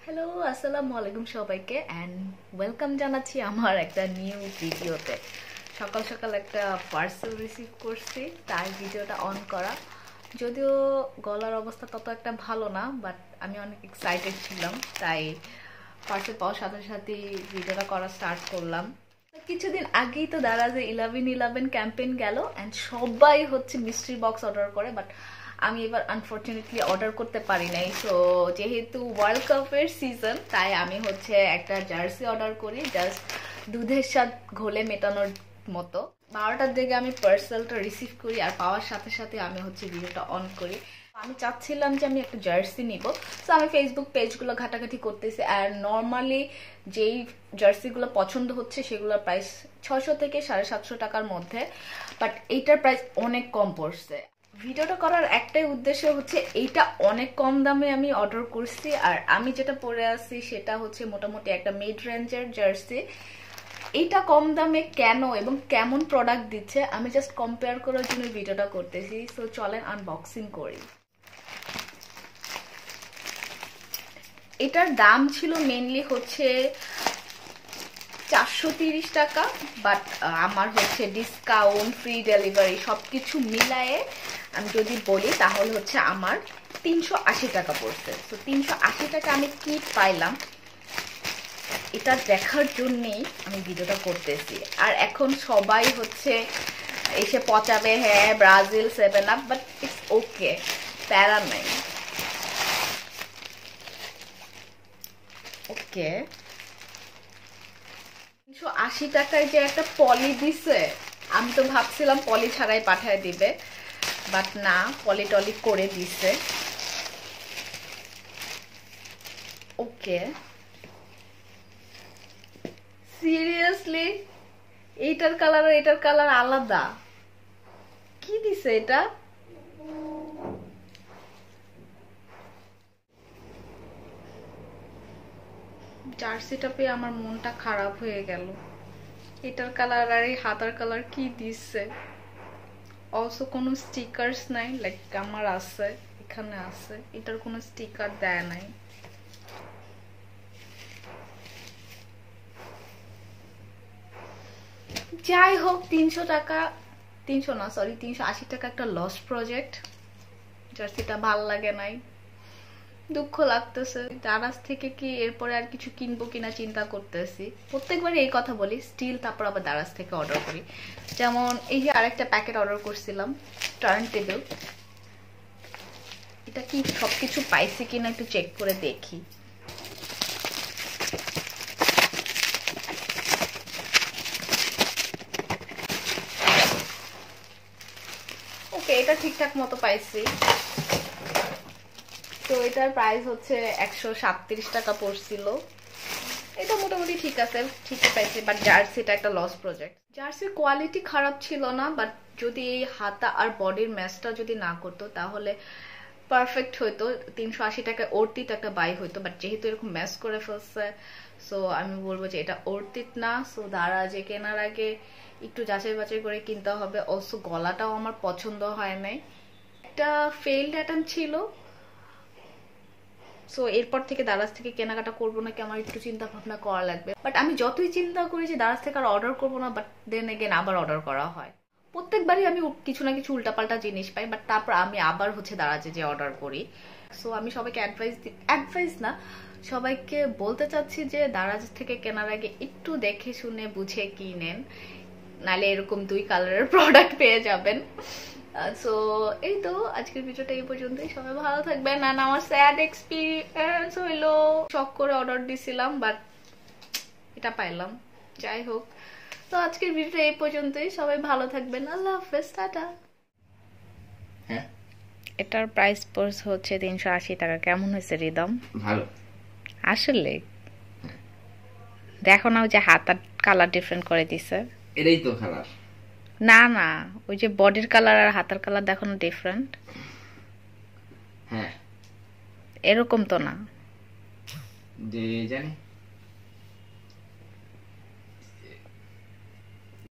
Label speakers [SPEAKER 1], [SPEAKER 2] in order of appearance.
[SPEAKER 1] Hello আসসালামু আলাইকুম সবাইকে এন্ড ওয়েলকাম জানাচ্ছি আমার একটা নিউ ভিডিওতে। সকাল সকাল একটা পার্সেল রিসিভ করছি, তাই ভিডিওটা অন করা। যদিও গলার অবস্থা তত একটা ভালো না, বাট আমি অনেক এক্সাইটেড ছিলাম, তাই পার্সেল পাওয়ার সাথে সাথে ভিডিওটা করা স্টার্ট করলাম। কিছুদিন আগেই তো দারাজে 11/11 ক্যাম্পেইন গেল এন্ড সবাই হচ্ছে মিস্ট্রি বক্স অর্ডার করে, বাট আমি এবার আনফরচুনেটলি অর্ডার করতে পারি নাই। সো যেহেতু ওয়ার্ল্ড কাপের সিজন, তাই আমি হচ্ছে একটা জার্সি অর্ডার করি, জাস্ট দুধের স্বাদ ঘোলে মেটানোর মতো। 12টার দিকে আমি পার্সেলটা রিসিভ করি আর পাওয়ার সাথে সাথে আমি হচ্ছে ভিডিওটা অন করি। আমি চাচ্ছিলাম যে আমি একটা জার্সি নিব, সো আমি ফেসবুক পেজগুলো ঘাটাঘাটি করতেছি আর নর্মালি যেই জার্সিগুলো পছন্দ হচ্ছে সেগুলোর প্রাইস 600 থেকে 750 টাকার মধ্যে, বাট এইটার প্রাইস অনেক কম পড়ছে। ভিডিওটা করার একটাই উদ্দেশ্য হচ্ছে এইটা অনেক কম দামে আমি অর্ডার করছি, আর আমি যেটা পরে আছি সেটা হচ্ছে মোটামুটি একটা মিড রেঞ্জের জার্সি। এইটা কম দামে কেন এবং কেমন প্রোডাক্ট দিচ্ছে আমি জাস্ট কম্পেয়ার করার জন্য ভিডিওটা করতেছি। সো চলেন আনবক্সিং করি। এটার দাম ছিল মেইনলি হচ্ছে 430 টাকা, বাট আমার হচ্ছে ডিসকাউন্ট, ফ্রি ডেলিভারি সবকিছু মিলায়ে আমি যদি বলি তাহলে হচ্ছে আমার 380 টাকা পড়ছে। তো 380 টাকা আমি কি পাইলাম এটা দেখার জন্যই আমি ভিডিওটা করতেছি। আর এখন সবাই হচ্ছে এসে পচাবে, হ্যাঁ Brazil 7 up, but it's okay, প্যারা নাই। ওকে, 380 টাকায় যে একটা পলি দিছে, আমি তো ভাবছিলাম পলি ছাড়াই পাঠায় দিবে, বাট না, পলি টলি করে দিছে। ওকে, সিরিয়াসলি এইটার কালার আর এটার কালার আলাদা? কি দিছে এটা? জার্সিটা পেয়ে আমার মনটা খারাপ হয়ে গেল। এটার কালার আর এই হাতার কালার কি দিচ্ছে? অলসো কোনো স্টিকারস নাই, লাইক আমার আছে, এখানে আছে, এটার কোনো স্টিকার দেয় নাই। যাই হোক, 300 টাকা, 300 না সরি 380 টাকা একটা লস প্রজেক্ট। জার্সিটা ভাল লাগে নাই, দুঃখ লাগতেছে। দারাজ থেকে কি এরপরে আর কিছু কিনবো কিনা চিন্তা করতেছি। প্রত্যেকবারই এই কথা বলি, স্টিল তারপর আবার দারাজ থেকে অর্ডার করি। যেমন এই যে আরেকটা প্যাকেট অর্ডার করছিলাম, টার্ন টেবিল। এটা কি সবকিছু পাইছি কিনা একটু চেক করে দেখি। ওকে, এটা ঠিকঠাক মতো পাইছি। তো এটার প্রাইস হচ্ছে 137 টাকা পড়ছিল। এটা মোটামুটি ঠিক আছে, ঠিকই পাইছি, বাট জার্সিটা একটা লস প্রজেক্ট। জার্সির কোয়ালিটি খারাপ ছিল না, বাট যদি এই হাতা আর বডির ম্যাচটা যদি না করতো তাহলে পারফেক্ট হইতো। 380 টাকায় অর্থিত একটা বাই হইতো, বাট যেহেতু এরকম ম্যাচ করে ফেলছে, সো আমি বলবো যে এটা অর্থিত না। সো দারাজে কেনার আগে একটু যাচাই বাছাই করে কিনতে হবে। অলসো গলাটাও আমার পছন্দ হয় নাই, একটা ফেইল্ড অ্যাটেম্প ছিল। সো এরপর থেকে দারাজ থেকে কেনাকাটা করবো নাকি আমার একটু চিন্তা ভাবনা করা লাগবে। বাট আমি যতই চিন্তা করি যে দারাজ থেকে আর অর্ডার করবো না, বাট দেন এগেন আবার অর্ডার করা হয়। প্রত্যেকবারই আমি কিছু না কিছু উল্টাপাল্টা জিনিস পাই, বাট তারপর আমি আবার হচ্ছে দারাজে যে অর্ডার করি। সো আমি সবাইকে অ্যাডভাইস না, সবাইকে বলতে চাচ্ছি যে দারাজ থেকে কেনার আগে একটু দেখে শুনে বুঝে কিনেন, নাহলে এরকম 2 কালারের প্রোডাক্ট পেয়ে যাবেন। সো এই তো আজকের ভিডিওটা এই পর্যন্তই। সবাই ভালো থাকবেন। আর আমার স্যাড এক্সপিরিয়েন্স হইলো, শখ করে অর্ডার দিছিলাম বাট এটা পাইলাম। যাই হোক, তো আজকের ভিডিওটা এই পর্যন্তই। সবাই ভালো থাকবেন, আল্লাহ হাফেজ, টাটা।
[SPEAKER 2] হ্যাঁ,
[SPEAKER 1] এটার প্রাইস পড়ছে হচ্ছে 380 টাকা। কেমন হয়েছে রিদম?
[SPEAKER 2] ভালো।
[SPEAKER 1] আসলে দেখো না, ওই যে হাতার কালার ডিফারেন্ট করে দিছে।
[SPEAKER 2] এটাই তো কালার।
[SPEAKER 1] না না, ওই যে বডির কালার আর হাতার কালার দেখো না ডিফারেন্ট।
[SPEAKER 2] হ্যাঁ,
[SPEAKER 1] এরকম তো না
[SPEAKER 2] যে জানি।